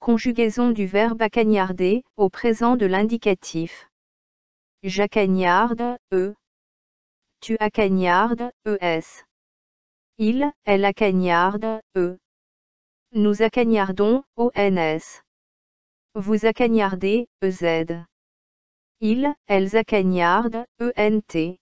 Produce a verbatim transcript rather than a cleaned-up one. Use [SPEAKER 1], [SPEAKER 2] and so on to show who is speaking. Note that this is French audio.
[SPEAKER 1] conjugaison du verbe acagnarder, au présent de l'indicatif. J'acagnarde, e. Tu acagnardes, es. Il, elle acagnarde, e. Nous acagnardons, ons. Vous acagnardez, ez. Ils, elles acagnardent, ent.